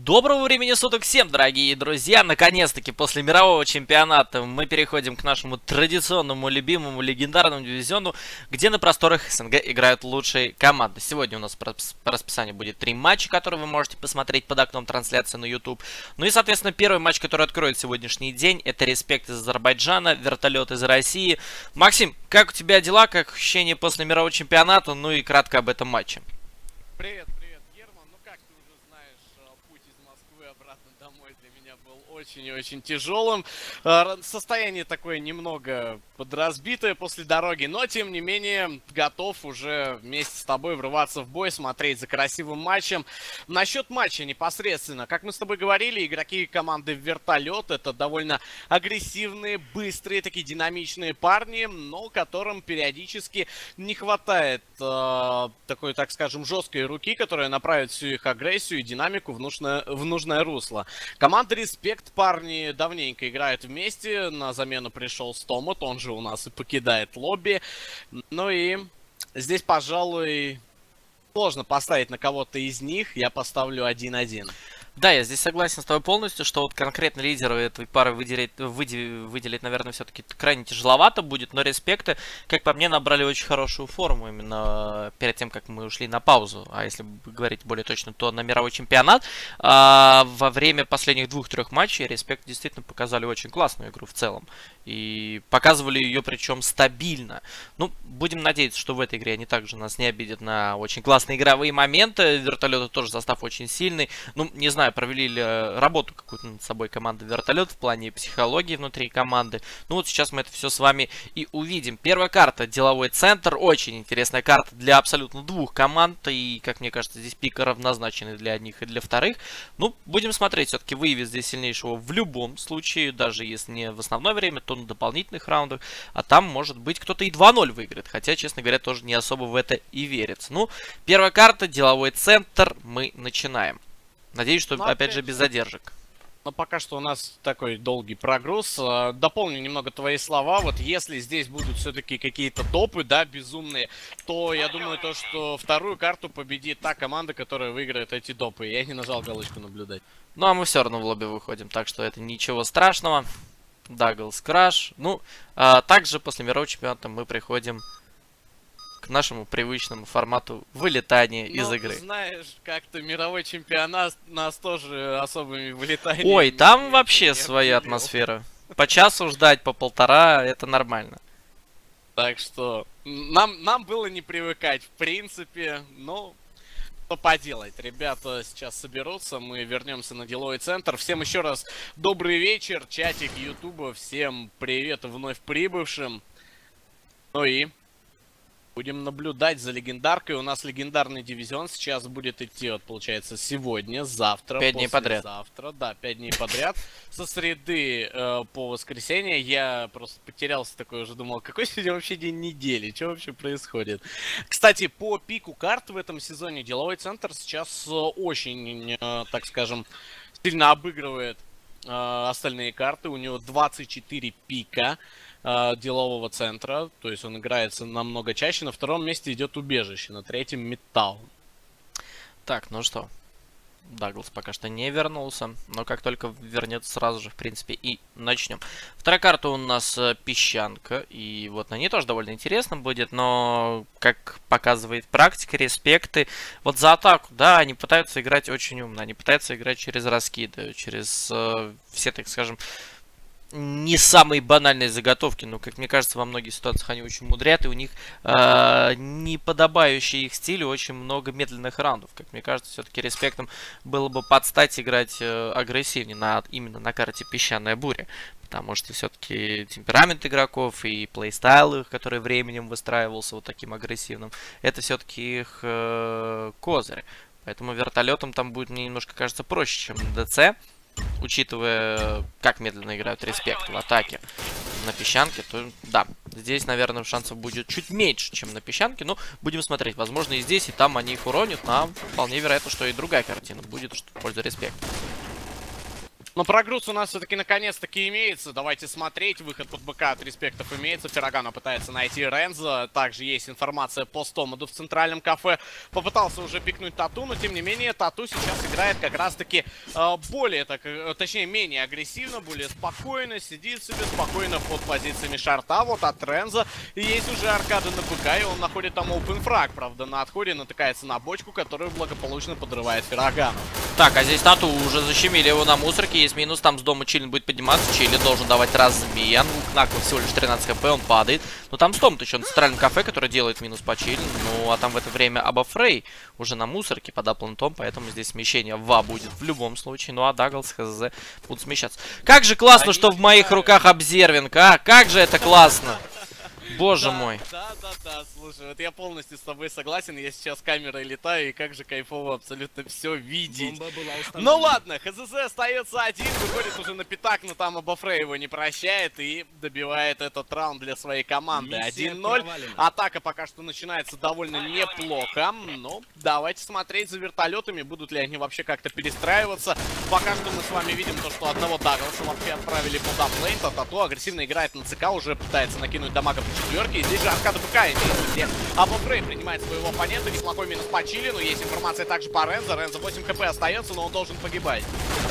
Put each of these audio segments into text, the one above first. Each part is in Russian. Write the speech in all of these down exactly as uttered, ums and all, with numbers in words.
Доброго времени суток всем, дорогие друзья! Наконец-таки после мирового чемпионата мы переходим к нашему традиционному, любимому, легендарному дивизиону, где на просторах СНГ играют лучшие команды. Сегодня у нас по расписанию будет три матча, которые вы можете посмотреть под окном трансляции на YouTube. Ну и, соответственно, первый матч, который откроет сегодняшний день, это Респект из Азербайджана, Вертолет из России. Максим, как у тебя дела, как ощущения после мирового чемпионата? Ну и кратко об этом матче. Привет, привет, Герман. Ну, как ты уже знаешь, путь из Москвы обратно домой для меня был очень и очень тяжелым. Состояние такое немного подразбитое после дороги, но, тем не менее, готов уже вместе с тобой врываться в бой, смотреть за красивым матчем. Насчет матча непосредственно, как мы с тобой говорили, игроки команды Вертолет — это довольно агрессивные, быстрые, такие динамичные парни, но которым периодически не хватает э, такой, так скажем, жесткой руки, которая направит всю их агрессию и динамику в нужное, в нужное русло. Команда Респект, парни давненько играют вместе, на замену пришел Стомат, он же у нас и покидает лобби. Ну и здесь, пожалуй, сложно поставить на кого-то из них, я поставлю один-один. Да, я здесь согласен с тобой полностью, что вот конкретно лидера этой пары выделить, выделить, выделить наверное, все-таки крайне тяжеловато будет, но Респекты, как по мне, набрали очень хорошую форму именно перед тем, как мы ушли на паузу. А если говорить более точно, то на мировой чемпионат. А, во время последних двух-трех матчей Респект действительно показали очень классную игру в целом. И показывали ее, причем стабильно. Ну, будем надеяться, что в этой игре они также нас не обидят на очень классные игровые моменты. Вертолеты тоже состав очень сильный. Ну, не знаю, провели ли работу какую-то над собой команда Вертолет в плане психологии внутри команды. Ну вот сейчас мы это все с вами и увидим. Первая карта — Деловой центр. Очень интересная карта для абсолютно двух команд. И, как мне кажется, здесь пик равнозначный для одних и для вторых. Ну, будем смотреть. Все-таки выявит здесь сильнейшего в любом случае. Даже если не в основное время, то на дополнительных раундах. А там, может быть, кто-то и два ноль выиграет. Хотя, честно говоря, тоже не особо в это и верится. Ну, первая карта — Деловой центр. Мы начинаем. Надеюсь, что, ну, опять, опять же, без задержек. Но пока что у нас такой долгий прогруз. Дополню немного твои слова. Вот если здесь будут все-таки какие-то топы, да, безумные, то я думаю, то, что вторую карту победит та команда, которая выиграет эти допы. Я не нажал галочку наблюдать. Ну, а мы все равно в лобби выходим, так что это ничего страшного. Даглс Краш. Ну, а также после мирового чемпионата мы приходим к нашему привычному формату вылетания ну, из игры. Знаешь, как-то мировой чемпионат нас тоже особыми вылетаниями... Ой, там вообще своя атмосфера. По часу ждать, по полтора, это нормально. Так что нам, нам было не привыкать, в принципе, но... Что поделать, ребята сейчас соберутся, мы вернемся на Деловой центр. Всем еще раз добрый вечер, чатик Ютуба, всем привет вновь прибывшим. Ну и будем наблюдать за легендаркой. У нас легендарный дивизион сейчас будет идти, вот получается, сегодня, завтра, пять дней подряд. Завтра, да, пять дней подряд. Со среды э, по воскресенье я просто потерялся такой, уже думал, какой сегодня вообще день недели, что вообще происходит. Кстати, по пику карт в этом сезоне Деловой центр сейчас очень, э, так скажем, сильно обыгрывает э, остальные карты. У него двадцать четыре пика Делового центра, то есть он играется намного чаще. На втором месте идет Убежище, на третьем Металл. Так, ну что, Даглс пока что не вернулся, но как только вернется, сразу же, в принципе, и начнем. Вторая карта у нас Песчанка, и вот на ней тоже довольно интересно будет, но, как показывает практика, Респекты, вот за атаку, да, они пытаются играть очень умно, они пытаются играть через раскиды, через э, все, так скажем, не самые банальные заготовки, но, как мне кажется, во многих ситуациях они очень мудрят, и у них э, не подобающий их стилю очень много медленных раундов. Как мне кажется, все-таки Респектом было бы подстать играть э, агрессивнее на, именно на карте Песчаная буря. Потому что все-таки темперамент игроков и плейстайл их, который временем выстраивался вот таким агрессивным, это все-таки их э, козырь. Поэтому вертолетом там будет, мне немножко кажется, проще, чем на ДЦ. Учитывая, как медленно играют Респект в атаке на Песчанке, то да, здесь, наверное, шансов будет чуть меньше, чем на Песчанке. Но будем смотреть. Возможно, и здесь, и там они их уронят. Но вполне вероятно, что и другая картина будет в пользу Респекта. Но прогруз у нас все-таки наконец-таки имеется. Давайте смотреть. Выход под БК от респектов имеется. Феррагано пытается найти Ренза. Также есть информация по Стомаду в центральном кафе. Попытался уже пикнуть Тату, но тем не менее Тату сейчас играет как раз-таки э, более, так, э, точнее, менее агрессивно, более спокойно. Сидит себе спокойно под позициями шарта. Вот от Ренза есть уже аркада на БК, и он находит там open фраг. Правда, на отходе натыкается на бочку, которую благополучно подрывает Феррагано. Так, а здесь Тату уже защемили его на мусорке. Есть минус, там с дома Чилин будет подниматься. Чили должен давать размен. У Кнакла всего лишь тринадцать хп, он падает. Но там Стом еще на центральном кафе, который делает минус по Чилин. Ну, а там в это время Абафрей уже на мусорке под аплантом, поэтому здесь смещение ва будет в любом случае. Ну, а Даглс, ХЗ будут смещаться. Как же классно, что в моих руках обзервинг, а? Как же это классно! Боже да, мой. Да, да, да, слушай, вот я полностью с тобой согласен, я сейчас камерой летаю, и как же кайфово абсолютно все видеть. Ну ладно, ХЗЗ остается один, выходит уже на пятак, но там Абафрей его не прощает и добивает этот раунд для своей команды. один ноль. Атака пока что начинается довольно неплохо, но давайте смотреть за вертолетами, будут ли они вообще как-то перестраиваться. Пока что мы с вами видим то, что одного Даглса вообще отправили под аплейн, а Тату агрессивно играет на ЦК, уже пытается накинуть дамага по четверке. И здесь же аркада БК имеется, где Абафрей принимает своего оппонента. Неплохой минус по Чилину. Есть информация также по Рензо. Рензо восемь хп остается, но он должен погибать.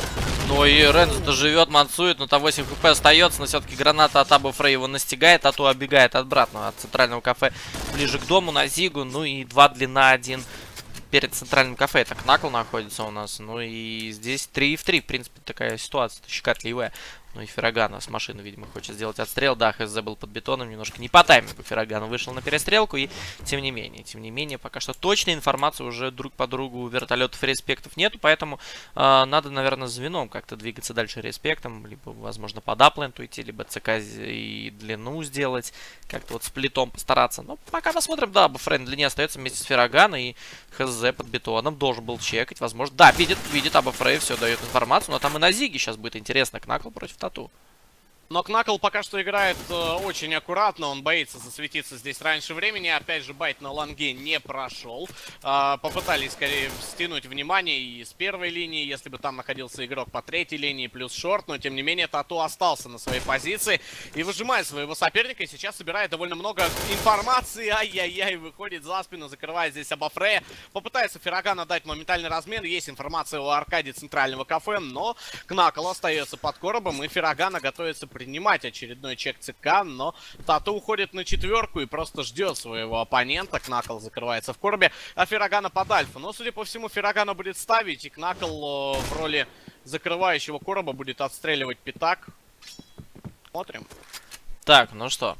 Ну и Рензо-то живет, мансует, но там восемь хп остается, но все-таки граната от Абафрей его настигает, а то оббегает обратно от центрального кафе ближе к дому на Зигу. Ну и два длина, один перед центральным кафе. Это Кнакл находится у нас. Ну и здесь три в три, в принципе, такая ситуация щекотливая. Ну и Феррагано с машины, видимо, хочет сделать отстрел. Да, ХЗ был под бетоном, немножко не по таймингу. Феррагано вышел на перестрелку. И тем не менее, тем не менее, пока что точной информации уже друг по другу у вертолетов и респектов нету. Поэтому э, надо, наверное, звеном как-то двигаться дальше респектом. Либо, возможно, под апленту идти, либо ЦК и длину сделать. Как-то вот сплитом постараться. Но пока посмотрим. Да, Абафрей на длине остается вместе с Феррагано. И ХЗ под бетоном должен был чекать. Возможно, да, видит, видит Абафрей, все дает информацию. Но там и на Зиге сейчас будет интересно. Кнакл против Тату. Но Кнакл пока что играет э, очень аккуратно, он боится засветиться здесь раньше времени. Опять же, байт на лонге не прошел. Э, попытались скорее стянуть внимание и с первой линии, если бы там находился игрок по третьей линии, плюс шорт. Но, тем не менее, Тату остался на своей позиции и выжимает своего соперника. И сейчас собирает довольно много информации. Ай-яй-яй, выходит за спину, закрывает здесь Абафрея. Попытается Феррагано дать моментальный размен. Есть информация о аркаде центрального кафе, но Кнакл остается под коробом, и Феррагано готовится принимать очередной чек ЦК, но Тату уходит на четверку и просто ждет своего оппонента. Кнакл закрывается в коробе, а Феррагано под альфа. Но, судя по всему, Феррагано будет ставить, и Кнакл э, в роли закрывающего короба будет отстреливать пятак. Смотрим. Так, ну что,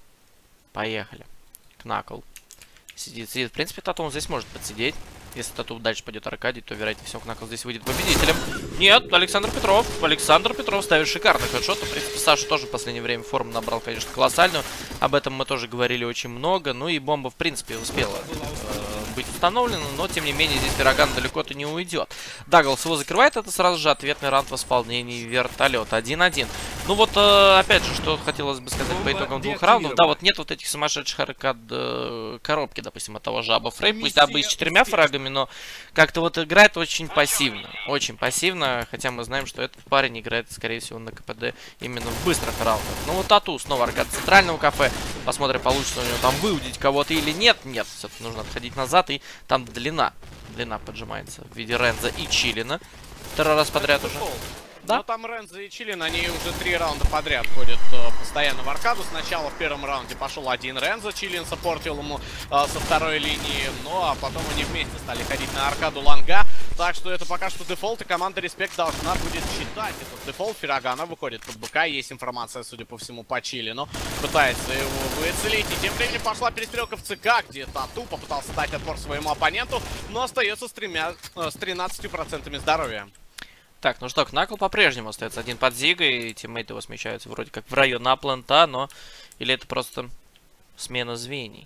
поехали. Кнакл сидит, сидит. В принципе, Тату он здесь может подсидеть. Если Тату дальше пойдет аркадий, то, вероятнее всего, Кнакл здесь выйдет победителем. Нет, Александр Петров. Александр Петров ставит шикарный хедшот. В принципе, Саша тоже в последнее время форму набрал, конечно, колоссальную. Об этом мы тоже говорили очень много. Ну и бомба, в принципе, успела э, быть установлена. Но, тем не менее, здесь Феррагано далеко-то не уйдет. Даглс его закрывает. Это сразу же ответный раунд в исполнении вертолета. один один. Ну вот, э, опять же, что хотелось бы сказать по итогам двух раундов. Да, вот нет вот этих сумасшедших аркад э, коробки, допустим, от того же Абафрей. Пусть Аба и с четырьмя фрагами, но как-то вот играет очень пассивно. Очень пассивно, хотя мы знаем, что этот парень играет, скорее всего, на КПД именно в быстрых раундах. Ну вот Тату снова аркад центрального кафе. Посмотрим, получится у него там выудить кого-то или нет. Нет, все-таки нужно отходить назад, и там длина. Длина поджимается в виде Ренза и Чилина. Второй раз подряд уже. Да? Но там Рензо и Чилин, они уже три раунда подряд ходят э, постоянно в аркаду. Сначала в первом раунде пошел один Рензо, Чилин саппортил ему э, со второй линии. Ну а потом они вместе стали ходить на аркаду лонга. Так что это пока что дефолт, и команда Респект должна будет читать этот дефолт. Феррагано выходит под БК, есть информация, судя по всему, по Чилину. Пытается его выцелить, и тем временем пошла перестрелка в ЦК, где Тату попытался дать отпор своему оппоненту, но остается с, тремя, э, с тринадцатью процентами здоровья. Так, ну что, Кнакл по-прежнему остается один под Зигой, и тиммейты его смещаются вроде как в район аплента, но... Или это просто смена звеньев?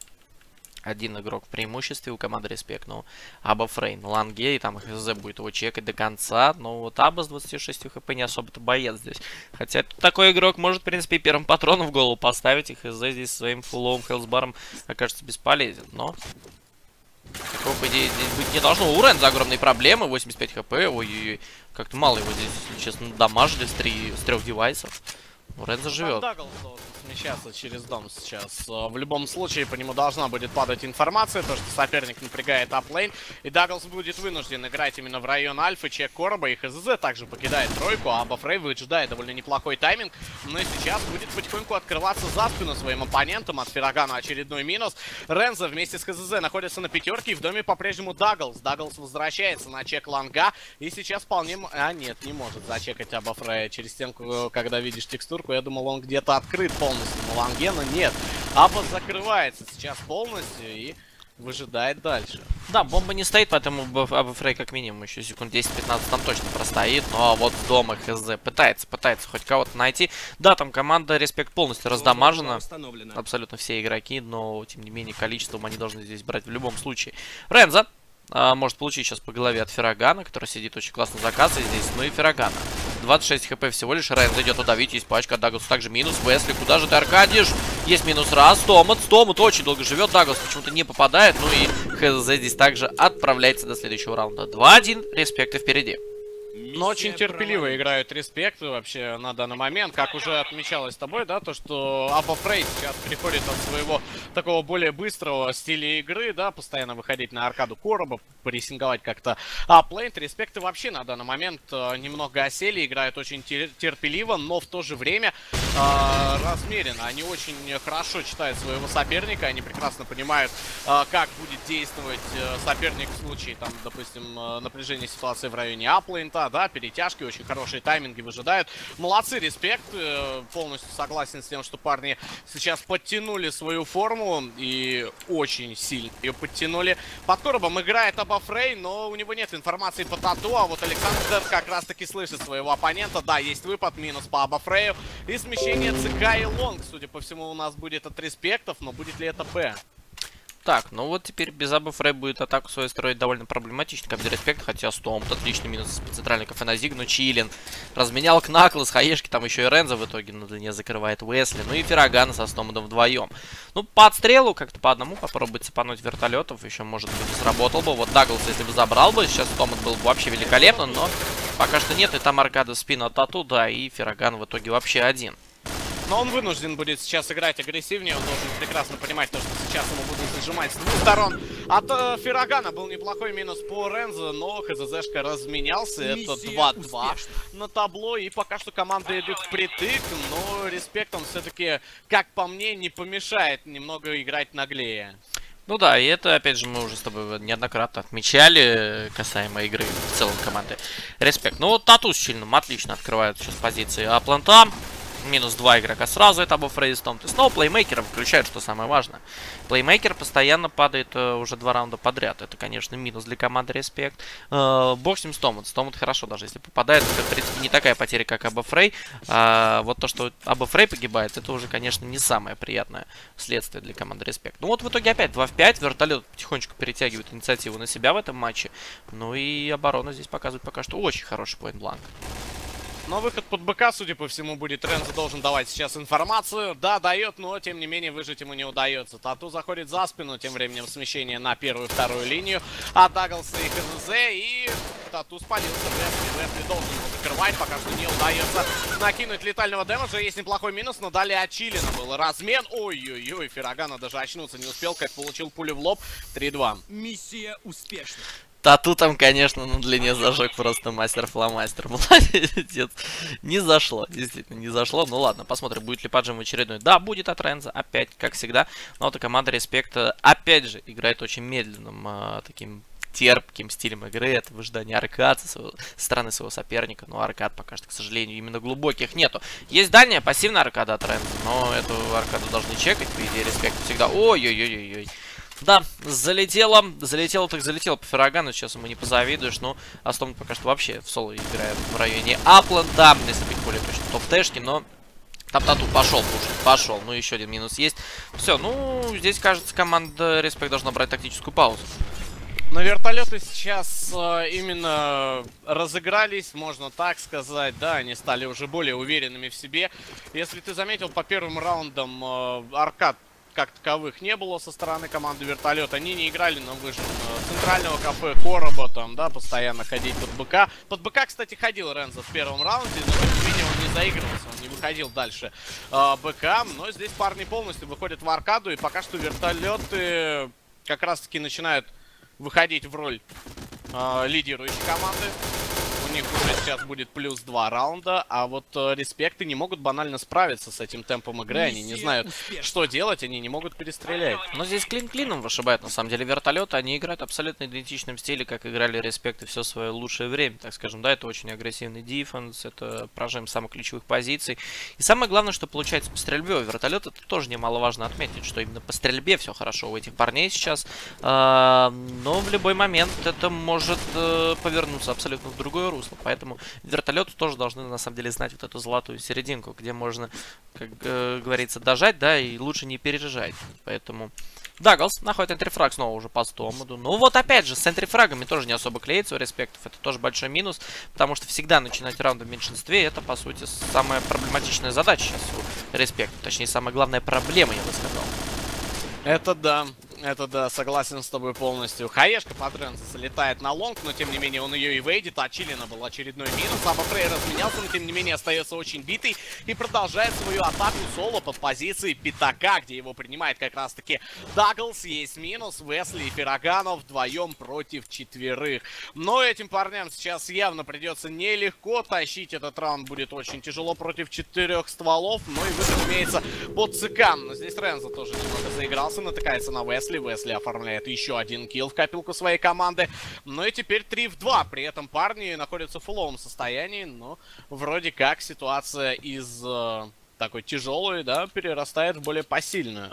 Один игрок в преимуществе у команды Респект, ну, Абафрей на лонге, и там ХЗ будет его чекать до конца, но вот Аба с двадцатью шестью хп не особо-то боец здесь. Хотя такой игрок может, в принципе, первым патроном в голову поставить, и ХЗ здесь своим фуловым хелсбаром окажется бесполезен, но... Такого, по идее, здесь быть не должно. У Ренза огромные проблемы, восемьдесят пять хп. Ой-ой-ой, как-то мало его здесь, если честно, дамажили с, три, с трех девайсов. У Ренза живет. Даглс должен смещаться через дом сейчас. В любом случае по нему должна будет падать информация, то что соперник напрягает аплейн. И Даглс будет вынужден играть именно в район Альфы. Чек Короба и ХЗЗ также покидает тройку, а Бафрей выжидает довольно неплохой тайминг. Но сейчас будет потихоньку открываться за спину своим оппонентам. От Феррагана очередной минус. Ренза вместе с ХЗЗ находится на пятерке. И в доме по-прежнему Даглс. Даглс возвращается на чек лонга. И сейчас вполне... А нет, не может зачекать Абафрея через стенку, когда видишь текстурку. Я думал, он где-то открыт полностью на лонге, но нет. Аба закрывается сейчас полностью и выжидает дальше. Да, бомба не стоит, поэтому Абафрей как минимум еще секунд десять-пятнадцать там точно простоит. Но вот дома ХЗ пытается, пытается хоть кого-то найти. Да, там команда Респект полностью раздамажена. Абсолютно все игроки, но тем не менее количеством они должны здесь брать в любом случае. Ренза а, может получить сейчас по голове от Феррагана, который сидит очень классно за кассой здесь. Ну и Феррагана. двадцать шесть хп всего лишь. Ренза идет туда, видите, есть пачка. Даглс также минус. Весли, куда же ты, Аркадиш? Есть минус раз. Томат, Томат очень долго живет. Даглс почему-то не попадает. Ну и ХЗ здесь также отправляется до следующего раунда. два-один. Респекты впереди. Но очень терпеливо играют Респект вообще на данный момент. Как уже отмечалось с тобой, да, то, что Абафрей сейчас переходит от своего такого более быстрого стиля игры, да, постоянно выходить на аркаду Короба, прессинговать как-то аплейнт. Респекты вообще на данный момент э, немного осели, играют очень тер терпеливо, но в то же время э, размеренно. Они очень хорошо читают своего соперника, они прекрасно понимают, э, как будет действовать э, соперник в случае, там, допустим, э, напряжения ситуации в районе аплейнта, да, перетяжки, очень хорошие тайминги выжидают. Молодцы, Респект, э, полностью согласен с тем, что парни сейчас подтянули свою форму и очень сильно ее подтянули. Под Коробом играет Абафрей, но у него нет информации по тату, а вот Александр как раз таки слышит своего оппонента. Да, есть выпад, минус по Абафрею. И смещение ЦК и Лонг, судя по всему, у нас будет от Респектов, но будет ли это Б? Так, ну вот теперь без Абафрей будет атаку свою строить довольно проблематично, как без Респект, хотя Стомт отличный минус с центральной кафе на Зиг, но Чилин разменял Кнаклас, Хаешки, там еще и Ренза в итоге на длине закрывает Уэсли, ну и Феррагана со Стоматом вдвоем. Ну, по отстрелу как-то по одному попробовать цепануть вертолетов, еще, может быть, и сработал бы. Вот Даглс, если бы забрал бы, сейчас Стомат был бы вообще великолепно, но пока что нет, и там аркада в спину от тату, да, и Ферраган в итоге вообще один. Но он вынужден будет сейчас играть агрессивнее, он должен прекрасно понимать то, что сейчас ему будут зажимать с двух сторон. От э, Феррагана был неплохой минус по Рензо, но ХЗЗшка разменялся, это два-два на табло, и пока что команда идет впритык, но Респектом все-таки, как по мне, не помешает немного играть наглее. Ну да, и это, опять же, мы уже с тобой неоднократно отмечали, касаемо игры в целом команды Респект. Ну вот Тату с Чильным отлично открывают сейчас позиции Апланта. Минус два игрока сразу, это Абафрей с Том. То есть, снова плеймейкера включают, что самое важное. Плеймейкер постоянно падает э, уже два раунда подряд. Это, конечно, минус для команды Респект. Э, бог с ним с Томом. С Томом хорошо, даже если попадает. Это, в принципе, не такая потеря, как Абафрей. А вот то, что Абафрей погибает, это уже, конечно, не самое приятное следствие для команды Респект. Ну вот в итоге опять два в пять. Вертолет потихонечку перетягивает инициативу на себя в этом матче. Ну и оборона здесь показывает пока что очень хороший поинт-бланк. Но выход под БК, судя по всему, будет. Рензо должен давать сейчас информацию. Да, дает, но тем не менее выжить ему не удается. Тату заходит за спину, тем временем смещение на первую и вторую линию. От Даглса и ХЗЗ, и Тату спалился. Весли, Весли должен его закрывать, пока что не удается накинуть летального дэмэджа. Есть неплохой минус, но далее от Чилина был размен. Ой-ой-ой, Феррагана даже очнуться не успел, как получил пулю в лоб. три-два. Миссия успешна. Тату там, конечно, на длине зажег просто мастер-фломастер. Молодец. Не зашло, действительно, не зашло. Ну ладно, посмотрим, будет ли поджим очередной. Да, будет от Ренза, опять, как всегда. Но вот и команда Респекта, опять же, играет очень медленным, э, таким терпким стилем игры. Это выжидание аркад со, своего, со стороны своего соперника. Но аркад пока что, к сожалению, именно глубоких нету. Есть дальняя пассивная аркада от Ренза, но эту аркаду должны чекать. По идее, Респект всегда... Ой-ой-ой-ой-ой. Да, залетело, залетело так залетело по Феррагану, сейчас ему не позавидуешь, но Астом пока что вообще в соло играет в районе Апланда, если быть более точно, топ-тэшки, но там Тату пошел, пушит, пошел, ну еще один минус есть. Все, ну здесь, кажется, команда Респект должна брать тактическую паузу. Но вертолеты сейчас э, именно разыгрались, можно так сказать, да, они стали уже более уверенными в себе. Если ты заметил, по первым раундам э, аркад как таковых не было со стороны команды Вертолет. Они не играли на выжим центрального кафе, Короба там, да, постоянно ходить под БК. Под БК, кстати, ходил Рензо в первом раунде, но тем не менее он не заигрывался, он не выходил дальше э, БК. Но здесь парни полностью выходят в аркаду, и пока что Вертолеты как раз-таки начинают выходить в роль э, лидирующей команды. У них уже сейчас будет плюс два раунда, а вот э, респекты не могут банально справиться с этим темпом игры. Они не знают, что делать, они не могут перестрелять. Но здесь клин клином вышибает, на самом деле, Вертолеты. Они играют абсолютно идентичном стиле, как играли респекты все свое лучшее время, так скажем. Да, это очень агрессивный дефенс, это прожим самых ключевых позиций. И самое главное, что получается по стрельбе у Вертолета, это тоже немаловажно отметить, что именно по стрельбе все хорошо у этих парней сейчас. А, но в любой момент это может а, повернуться абсолютно в другое русло. Поэтому Вертолеты тоже должны, на самом деле, знать вот эту золотую серединку, где можно, как э, говорится, дожать, да, и лучше не пережать. Поэтому Даглс находит энтрифраг снова уже по Стомаду. Ну вот опять же, с энтрифрагами тоже не особо клеится у респектов. Это тоже большой минус, потому что всегда начинать раунды в меньшинстве, это, по сути, самая проблематичная задача сейчас у респектов. Точнее, самая главная проблема, я бы сказал. Это да. Это да, согласен с тобой полностью. Хаешка под Рензо залетает на лонг, но тем не менее он ее и вейдит. А Чилина был очередной минус. Аба Фрей разменялся, но тем не менее остается очень битый. И продолжает свою атаку соло под позицией Пятака, где его принимает как раз таки Даглс. Есть минус. Весли и Ферраганов вдвоем против четверых. Но этим парням сейчас явно придется нелегко. Тащить этот раунд будет очень тяжело против четырех стволов. Ну и выход имеется под ЦК. Но здесь Рензо тоже немного заигрался, натыкается на Весли. Весли оформляет еще один килл в копилку своей команды. Ну и теперь три в два. При этом парни находятся в фуловом состоянии. Но вроде как ситуация из э, такой тяжелой, да, перерастает в более посильную.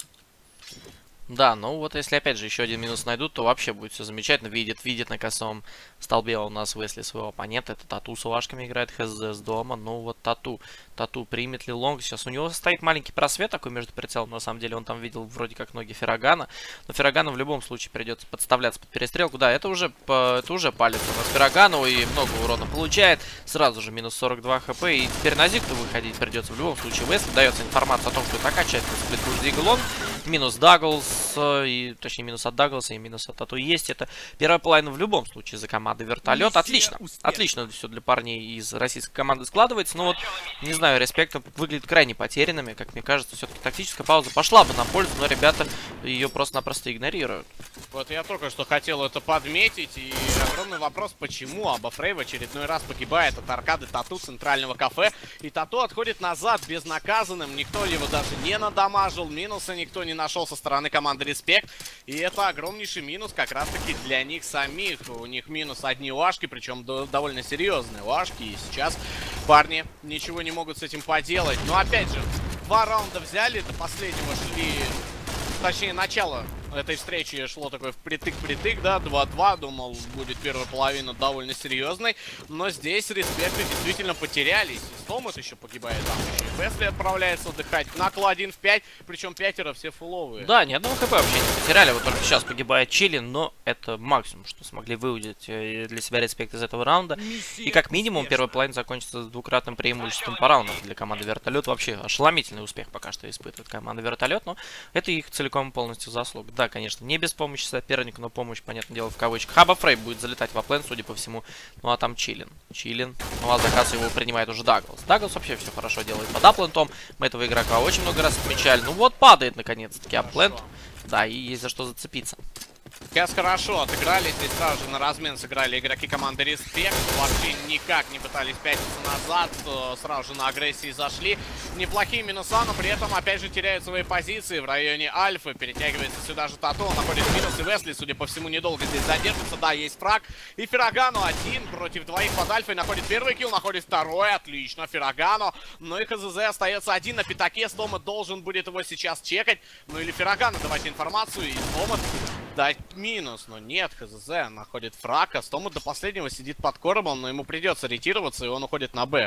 Да, ну вот если опять же еще один минус найдут, то вообще будет все замечательно. Видит, видит на косом столбе у нас Весли своего оппонента. Это Тату с УАшками играет, ХЗ с дома. Ну вот Тату. Тату примет ли лонг. Сейчас у него стоит маленький просвет такой между прицелом. На самом деле он там видел вроде как ноги Феррагана. Но Феррагану в любом случае придется подставляться под перестрелку. Да, это уже, это уже палец у нас Феррагану и много урона получает. Сразу же минус сорок два хп. И теперь на Зикту выходить придется в любом случае. Весли дается информация о том, что это окончательно сплит Дигл. Минус Даглс, и, точнее минус от Даглса и минус от Тату есть. Это первая половина в любом случае за командой Вертолет. Отлично, отлично все для парней из российской команды складывается. Но вот, не знаю, респект выглядит крайне потерянными. Как мне кажется, все-таки тактическая пауза пошла бы на пользу, но ребята ее просто-напросто игнорируют. Вот я только что хотел это подметить. И огромный вопрос, почему Аба Фрей в очередной раз погибает от аркады Тату центрального кафе. И Тату отходит назад безнаказанным. Никто его даже не надамажил. Минуса никто не нашел со стороны команды Респект. И это огромнейший минус как раз таки для них самих. У них минус одни уашки, причем довольно серьезные уашки. И сейчас парни ничего не могут с этим поделать. Но опять же, два раунда взяли, до последнего шли, точнее начало этой встречи шло такой впритык-притык, да, два-два, думал, будет первая половина довольно серьезной, но здесь респекты действительно потерялись. И Стомат еще погибает, там еще и Весли отправляется отдыхать. Накл один в пять, причем пятеро все фуловые. Да, ни одного хп вообще не потеряли, вот только сейчас погибает Чилин, но это максимум, что смогли выудить для себя респект из этого раунда. И как минимум первая половина закончится с двукратным преимуществом по раундам для команды Вертолет. Вообще ошеломительный успех пока что испытывает команда Вертолет, но это их целиком и полностью заслуга. Да, конечно, не без помощи соперника, но помощь, понятное дело, в кавычках. Аба Фрей будет залетать в аплен, судя по всему. Ну а там Чилин. Чилин. Ну а заказ его принимает уже Даглс. Даглс вообще все хорошо делает под аплентом. Мы этого игрока очень много раз отмечали. Ну вот падает наконец-таки аплент. Да, и есть за что зацепиться. Сейчас хорошо отыграли, здесь сразу же на размен сыграли игроки команды Респект. Вообще никак не пытались пятиться назад, сразу же на агрессии зашли. Неплохие минуса, но при этом опять же теряют свои позиции в районе Альфы. Перетягивается сюда же Тату, он находит минус, и Весли, судя по всему, недолго здесь задержится. Да, есть фраг. И Феррагану один против двоих под Альфой находит первый килл, находит второй. Отлично, Феррагану. Но и ХЗЗ остается один на пятаке. Стомат должен будет его сейчас чекать. Ну или Феррагану давать информацию, и Стомат дать минус, но нет, ХЗЗ находит фраг, а Стомат до последнего сидит под коробом, но ему придется ретироваться, и он уходит на Б.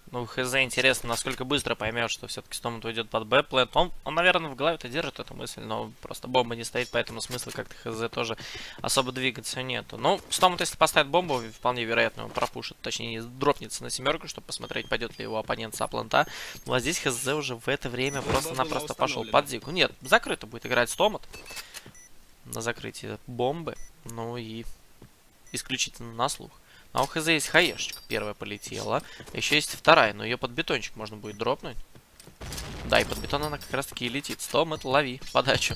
Ну, хз, интересно, насколько быстро поймет, что все-таки Стомат уйдет под Б-плент. Он, он, наверное, в голове-то держит эту мысль, но просто бомба не стоит, поэтому смысла как-то хз тоже особо двигаться нету. Ну, Стомат, если поставит бомбу, вполне вероятно, он пропушит, точнее, дропнется на семерку, чтобы посмотреть, пойдет ли его оппонент с А-плента. Ну, а здесь хз уже в это время просто-напросто пошел под Зику. Нет, закрыто будет играть Стомат на закрытие бомбы, ну и исключительно на слух. А у хз есть хаешечка, первая полетела. Еще есть вторая, но ее под бетончик можно будет дропнуть. Да, и под бетон она как раз таки и летит. Стомат, лови подачу.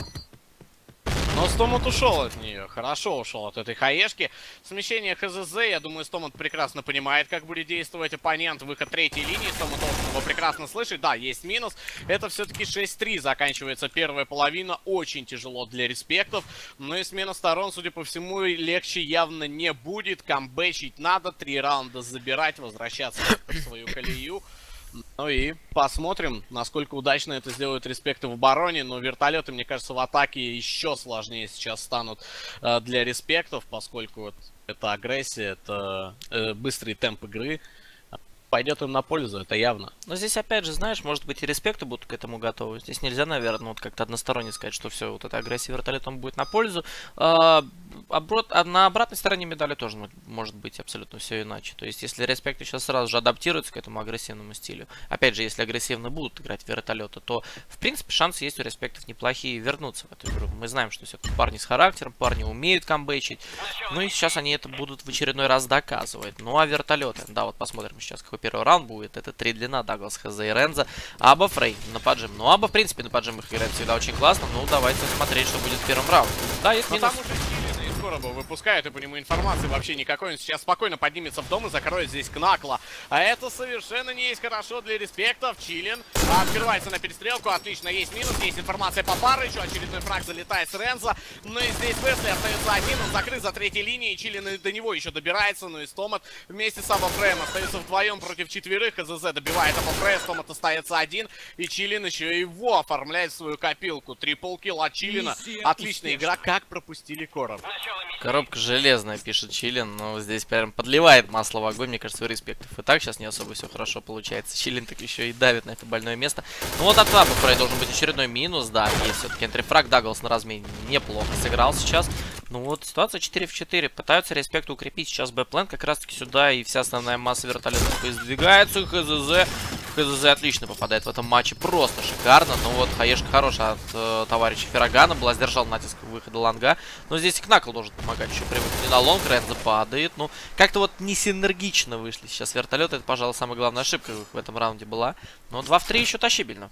Но Стомат ушел от нее, хорошо ушел от этой хаешки. Смещение хз, я думаю, Стомат прекрасно понимает, как будет действовать оппонент. Выход третьей линии, Стомат должен его прекрасно слышать. Да, есть минус. Это все-таки шесть три заканчивается первая половина. Очень тяжело для респектов. Но и смена сторон, судя по всему, легче явно не будет. Камбэчить надо, три раунда забирать, возвращаться в свою колею. Ну и посмотрим, насколько удачно это сделают респекты в обороне. Но вертолеты, мне кажется, в атаке еще сложнее сейчас станут э, для респектов, поскольку вот это агрессия, это э, быстрый темп игры. Пойдет им на пользу, это явно. Но здесь, опять же, знаешь, может быть, и респекты будут к этому готовы. Здесь нельзя, наверное, вот как-то односторонне сказать, что все, вот эта агрессия вертолетом будет на пользу. А, оброт, а на обратной стороне медали тоже может быть абсолютно все иначе. То есть, если респекты сейчас сразу же адаптируются к этому агрессивному стилю, опять же, если агрессивно будут играть вертолеты, то, в принципе, шансы есть у респектов неплохие вернуться в эту игру. Мы знаем, что все-таки парни с характером, парни умеют камбэчить. Ну и сейчас они это будут в очередной раз доказывать. Ну а вертолеты, да, вот посмотрим сейчас, какой первый раунд будет. Это три длина, Даглас, хз и Ренза. Аба, Фрей на поджим. Ну, Аба, в принципе, на поджимах играет всегда очень классно. Ну, давайте смотреть, что будет в первом раунде. Да, есть минус. Короба выпускают, и по нему информации вообще никакой. Он сейчас спокойно поднимется в дом и закроет здесь Кнакла. А это совершенно не есть хорошо для респектов. Чилин открывается на перестрелку. Отлично, есть минус, есть информация по Парычу. Очередной фраг залетает с Ренза. Ну и здесь Весли остается один. Он закрыт за третьей линией. Чилин до него еще добирается. Ну и Стомат вместе с Абафреем остается вдвоем против четверых. ХЗЗ добивает Абафрея. Стомат остается один. И Чилин еще его оформляет в свою копилку. Трипл килл от Чилина. Отличная игра. Как пропустили Короб. Коробка железная, пишет Чилин. Но здесь прям подливает масло в огонь. Мне кажется, у респектов и так сейчас не особо все хорошо получается. Чилин так еще и давит на это больное место. Ну вот от Абафрея должен быть очередной минус. Да, есть все-таки энтрифраг. Даглас на размене неплохо сыграл сейчас. Ну вот, ситуация четыре в четыре. Пытаются респекты укрепить сейчас Б-плен как раз таки сюда. И вся основная масса вертолетов издвигается. ХЗЗ. ХЗЗ отлично попадает в этом матче. Просто шикарно. Ну вот, хаешка хорошая от э, товарища Феррагана была. Сдержал натиск выхода лонга. Но здесь Кнакл должен помогать еще при выходе на лонг. Ренза падает. Ну, как-то вот не синергично вышли сейчас вертолеты. Это, пожалуй, самая главная ошибка в этом раунде была. Но два в три еще тащибельно.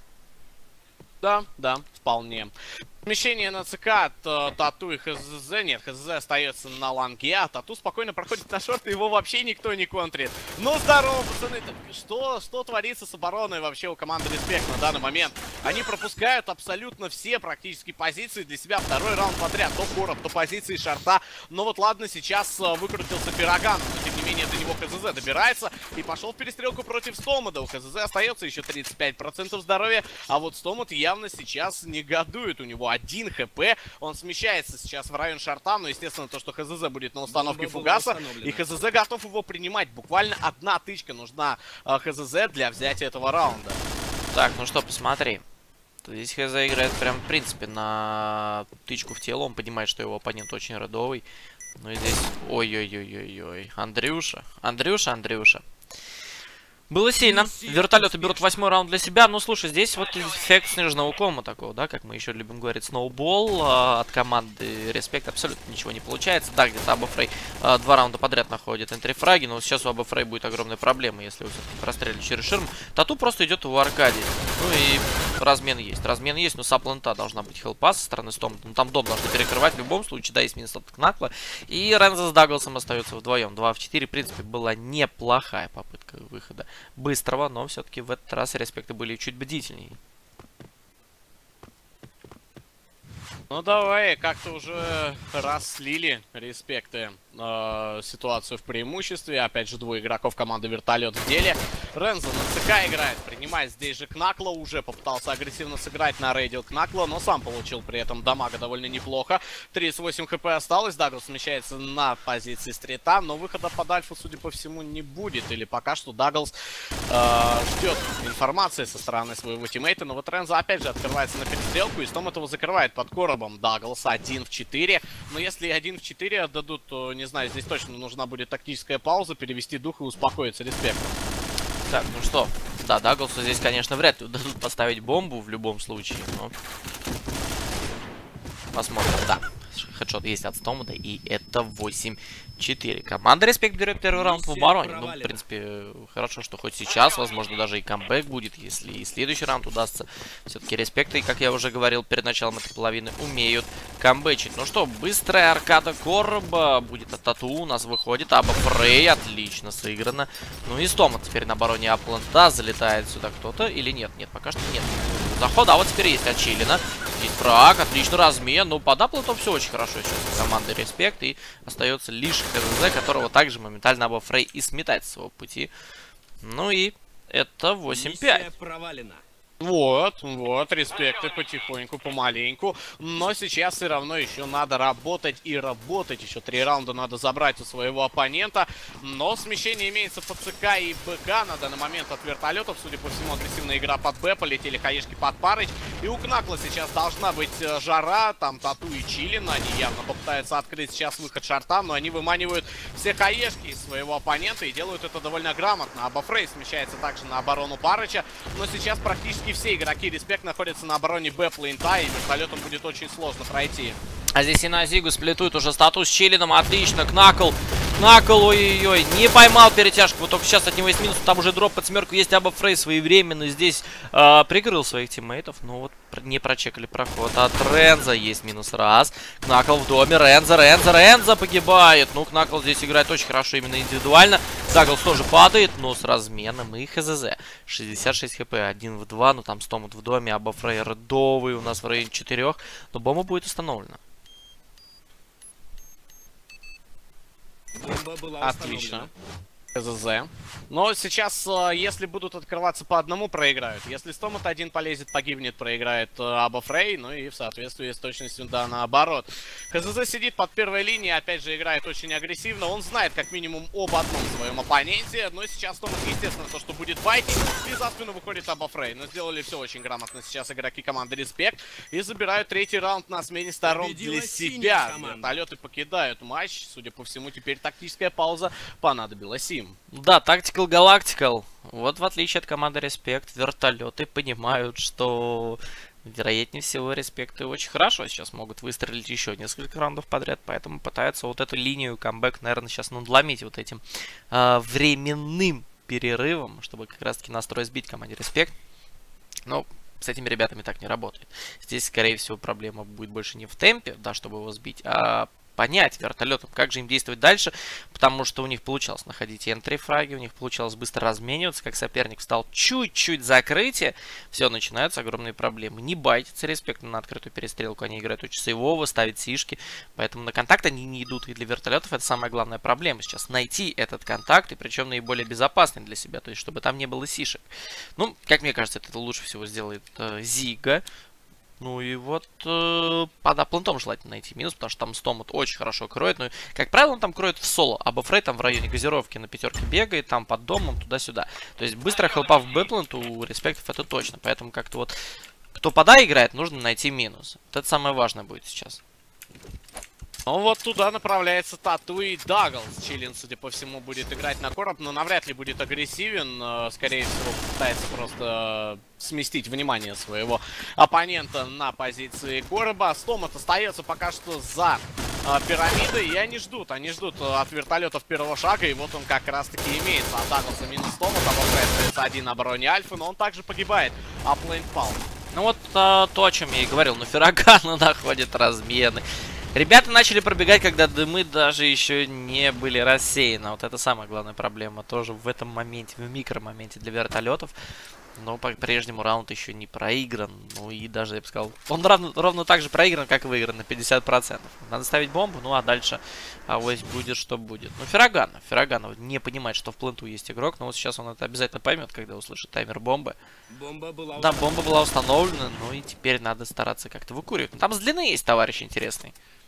Да, да, вполне. Смещение на ЦК от э, Тату и ХЗЗ. Нет, ХЗЗ остается на ланге, а Тату спокойно проходит на шорт, и его вообще никто не контрит. Ну, здорово, пацаны. Что, что творится с обороной вообще у команды Респект на данный момент? Они пропускают абсолютно все практически позиции для себя. Второй раунд подряд. То короб, то позиции шорта. Но вот ладно, сейчас э, выкрутился Пироган. Но, тем не менее, до него ХЗЗ добирается и пошел в перестрелку против Стомада. У ХЗЗ остается еще тридцать пять процентов здоровья, а вот Стомад явно сейчас негодует. У него один хп, он смещается сейчас в район шорта, но естественно то, что ХЗЗ будет на установке фугаса, и ХЗЗ готов его принимать. Буквально одна тычка нужна э, ХЗЗ для взятия этого раунда. Так, ну что, посмотри. Здесь ХЗ играет прям, в принципе, на тычку в тело. Он понимает, что его оппонент очень родовый. Ну и здесь... Ой-ой-ой-ой-ой. Андрюша. Андрюша, Андрюша. Было сильно. Вертолеты берут восьмой раунд для себя. Ну, слушай, здесь вот эффект снежного кома такого, да, как мы еще любим говорить, сноубол э, от команды Респект. Абсолютно ничего не получается. Да, где-то Абафрей э, два раунда подряд находит энтрифраги, но сейчас у Абафрей будет огромная проблема, если вы все-таки прострелили через ширму. Тату просто идет в аркаде. Ну и размен есть. Размен есть, но саплента должна быть хелпа со стороны Стома. Ну, там дом должны перекрывать в любом случае. Да, есть минус от Кнакла. И Ренза с Дагласом остаются вдвоем. два в четыре, в принципе, была неплохая попытка выхода быстрого, но все-таки в этот раз респекты были чуть бдительнее. Ну давай, как-то уже расслили респекты э, ситуацию в преимуществе. Опять же, двое игроков команды Вертолет в деле. Рензо на ЦК играет. поднимает здесь же Knakla, уже попытался агрессивно сыграть на рейдил Knakla, но сам получил при этом дамага довольно неплохо. тридцать восемь хп осталось, Даглс смещается на позиции стрита, но выхода под альфу, судя по всему, не будет. Или пока что Даглс э, ждет информации со стороны своего тиммейта, но вот Ренза опять же открывается на перестрелку, и Стом этого закрывает под коробом. Даглс один в четыре, но если один в четыре отдадут, то, не знаю, здесь точно нужна будет тактическая пауза, перевести дух и успокоиться. Респект. Так, ну что, да, Даглсу здесь, конечно, вряд ли дадут поставить бомбу в любом случае, но... Посмотрим, да. Хедшот есть от Стомата, и это восемь четыре. Команда Респект берет первый раунд в обороне. Ну, в принципе, хорошо, что хоть сейчас, возможно, даже и камбэк будет, если и следующий раунд удастся. Все-таки Респекты, как я уже говорил перед началом этой половины, умеют камбэчить. Ну что, быстрая аркада Короба будет от Тату, у нас выходит Аба Фрей, отлично сыграно. Ну и Стомат теперь на обороне Апланд, да, залетает сюда кто-то или нет? Нет, пока что нет. Заход, а вот теперь есть от Чилина. Здесь фраг, отличный размен. Ну, под Аплантом все очень хорошо сейчас команды Респект. И остается лишь ХЗЗ, которого также моментально Аба Фрей и сметает с своего пути. Ну и это восемь пять. Вот, вот, респекты потихоньку, помаленьку. Но сейчас все равно еще надо работать и работать. Еще три раунда надо забрать у своего оппонента. Но смещение имеется по ЦК и БК на данный момент от вертолетов. Судя по всему, агрессивная игра под Б. Полетели хаешки под Парыч. И у Knakla сейчас должна быть жара. Там Тату и Чилин. Они явно попытаются открыть сейчас выход шарта. Но они выманивают все хаешки из своего оппонента. И делают это довольно грамотно. Аба Фрей смещается также на оборону Парыча. Но сейчас практически все игроки Респект находятся на обороне Б-плейнта, и вертолетом будет очень сложно пройти. А здесь и на Зигу сплетует уже статус с Чилином. Отлично. Knakla. Knakla, ой-ой-ой. Не поймал перетяжку. Вот только сейчас от него есть минус. Там уже дроп под семерку. Есть Аба Фрей своевременно. Здесь э, прикрыл своих тиммейтов. Но вот не прочекали проход. От Ренза есть минус раз. Knakla в доме. Ренза, Ренза, Ренза погибает. Ну, Knakla здесь играет очень хорошо именно индивидуально. Даглс тоже падает, но с разменом. И ХЗЗ. шестьдесят шесть хп. один в два. Ну, там Стомат в доме. Аба Фрей редовый. У нас в районе четырех. Но бомба будет установлена. Отлично. ХЗЗ. Но сейчас, если будут открываться по одному, проиграют. Если Стомат один полезет, погибнет, проиграет Аба Фрей. Ну и в соответствии с точностью, да, наоборот. ХЗЗ сидит под первой линией, опять же, играет очень агрессивно. Он знает, как минимум, об одном своем оппоненте. Но сейчас Стомат, естественно, то, что будет файтинг. И за спину выходит Аба Фрей. Но сделали все очень грамотно сейчас игроки команды Респект. И забирают третий раунд на смене сторон для себя. Вертолеты покидают матч. Судя по всему, теперь тактическая пауза понадобилась им. Да, Tactical Galactical. Вот в отличие от команды Респект, вертолеты понимают, что вероятнее всего Респекты очень хорошо сейчас могут выстрелить еще несколько раундов подряд, поэтому пытаются вот эту линию камбэк, наверное, сейчас надломить вот этим э, временным перерывом, чтобы как раз-таки настрой сбить команде Респект. Но с этими ребятами так не работает. Здесь, скорее всего, проблема будет больше не в темпе, да, чтобы его сбить, а понять вертолетом, как же им действовать дальше, потому что у них получалось находить энтри-фраги, у них получалось быстро размениваться, как соперник встал чуть-чуть закрытие, все, начинаются огромные проблемы. Не байтится Респект на открытую перестрелку, они играют очень сейвово, ставят сишки, поэтому на контакт они не идут, и для вертолетов это самая главная проблема сейчас, найти этот контакт, и причем наиболее безопасный для себя, то есть чтобы там не было сишек. Ну, как мне кажется, это лучше всего сделает э, Зига. Ну и вот э, под Аплантом желательно найти минус, потому что там Стомат очень хорошо кроет. Ну, как правило, он там кроет в соло, а Аба Фрей там в районе газировки на пятерке бегает, там под домом, туда-сюда. То есть быстро хелпа в Бэпланд у Респектов это точно. Поэтому как-то вот, кто под А играет, нужно найти минус. Вот это самое важное будет сейчас. Ну вот туда направляется Тату и Даглс. Чилин, судя по всему, будет играть на короб, но навряд ли будет агрессивен. Скорее всего, пытается просто сместить внимание своего оппонента на позиции короба. Стомат остается пока что за э, пирамидой, и они ждут. Они ждут от вертолетов первого шага, и вот он как раз-таки имеется. От Даглса минус Стомат, а остается один на обороне Альфы, но он также погибает. А плейн пал. Ну вот а, то, о чем я и говорил. Ну, Феррагана находит размены. Ребята начали пробегать, когда дымы даже еще не были рассеяны. Вот это самая главная проблема тоже в этом моменте, в микромоменте для вертолетов. Но по-прежнему раунд еще не проигран. Ну и даже, я бы сказал, он равно, ровно так же проигран, как и выигран на пятьдесят процентов. Надо ставить бомбу, ну а дальше авось будет, что будет. Ну, Ферраганов. Ферраганов не понимает, что в пленту есть игрок, но вот сейчас он это обязательно поймет, когда услышит таймер бомбы. Бомба была Да, бомба была установлена, ну и теперь надо стараться как-то выкуривать. Ну, там с длины есть товарищ интересный.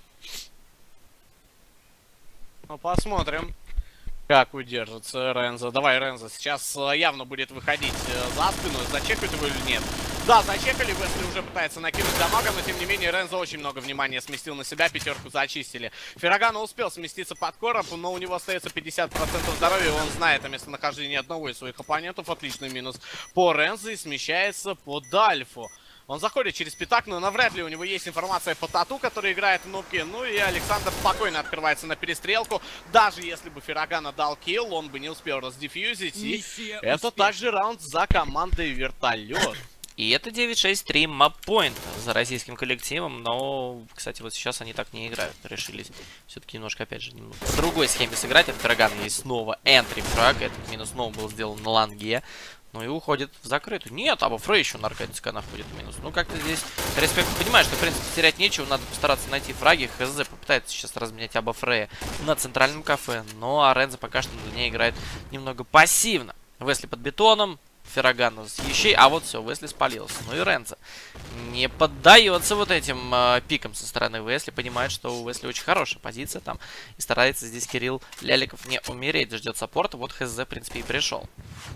Ну, посмотрим, как удержится Рензо. Давай, Рензо сейчас э, явно будет выходить э, за спину. Зачекают его или нет? Да, зачекали. Весли уже пытается накинуть дамага, но тем не менее Рензо очень много внимания сместил на себя. Пятерку зачистили. Феррагано успел сместиться под короб, но у него остается пятьдесят процентов здоровья. Он знает о местонахождении одного из своих оппонентов. Отличный минус по Рензо и смещается под Альфу. Он заходит через пятак, но навряд ли у него есть информация по Тату, который играет в нубке. Ну и Александр спокойно открывается на перестрелку. Даже если бы Феррагано дал килл, он бы не успел раздефьюзить. И это также раунд за командой Вертолет. И это девять шесть три маппоинт за российским коллективом. Но, кстати, вот сейчас они так не играют. Решились все-таки немножко, опять же, немного в другой схеме сыграть. От Феррагано есть снова энтри фраг. Этот минус снова был сделан на ланге. Ну и уходит в закрытую. Нет, Аба Фрей еще на аркадиска находит минус. Ну как-то здесь Респект понимает, что в принципе терять нечего. Надо постараться найти фраги. ХЗ попытается сейчас разменять Аба Фрея на центральном кафе. Но Арензо пока что на длине играет немного пассивно. Весли под бетоном. Феррагано с ящей. А вот все, Весли спалился. Ну и Рензо не поддается вот этим э, пикам со стороны Весли. Понимает, что у Весли очень хорошая позиция там. И старается здесь Кирилл Ляликов не умереть. Ждет саппорта. Вот ХЗ, в принципе, и пришел.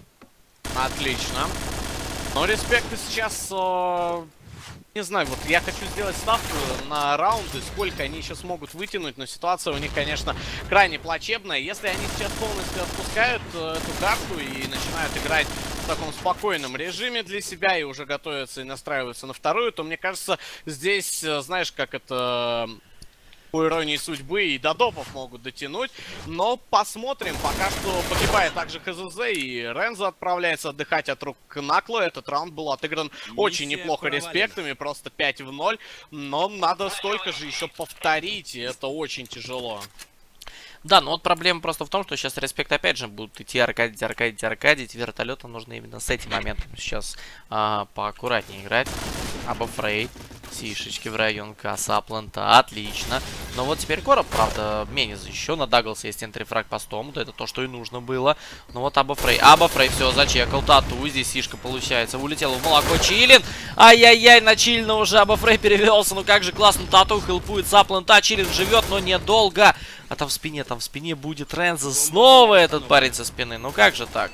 Отлично. Но респекты сейчас... Э, не знаю, вот я хочу сделать ставку на раунды, сколько они еще смогут вытянуть, но ситуация у них, конечно, крайне плачебная. Если они сейчас полностью отпускают э, эту карту и начинают играть в таком спокойном режиме для себя и уже готовятся и настраиваются на вторую, то, мне кажется, здесь, э, знаешь, как это... по иронии судьбы и до допов могут дотянуть. Но посмотрим. Пока что погибает также ХЗЗ, и Рензо отправляется отдыхать от рук Накла. Этот раунд был отыгран Миссия очень неплохо провалена. Респектами, просто пять в ноль. Но надо столько же еще повторить, и это очень тяжело. Да, но вот проблема просто в том, что сейчас Респект опять же будут идти аркадить, аркадить, аркадить. Вертолетам нужно именно с этим моментом сейчас а, поаккуратнее играть. Аба Фрей. Сишечки в район касса плента. Отлично. Но вот теперь Короб, правда, менее защищен. На Даглса есть энтрифраг по стому. Это то, что и нужно было. Но вот Аба Фрей. Аба Фрей все зачекал. Тату. Здесь Сишка получается. Улетел в молоко. Чилин. Ай-яй-яй. На Чилина уже Аба Фрей перевелся. Ну как же классно Тату хелпует саплента. Чилин живет, но недолго. А там в спине, там в спине будет Рензо. Снова этот парень со спины. Ну как же так?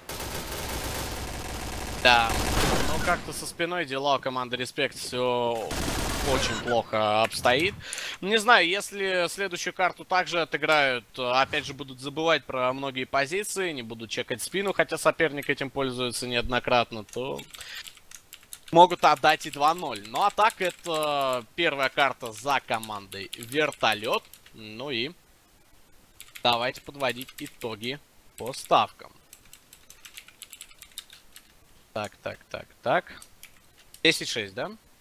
Да. Ну, как-то со спиной дела у команды Респект все очень плохо обстоит. Не знаю, если следующую карту также отыграют, опять же будут забывать про многие позиции, не будут чекать спину, хотя соперник этим пользуется неоднократно, то могут отдать и два ноль. Ну а так, это первая карта за командой Вертолет. Ну и давайте подводить итоги по ставкам. Так, так, так, так. десять шесть, да?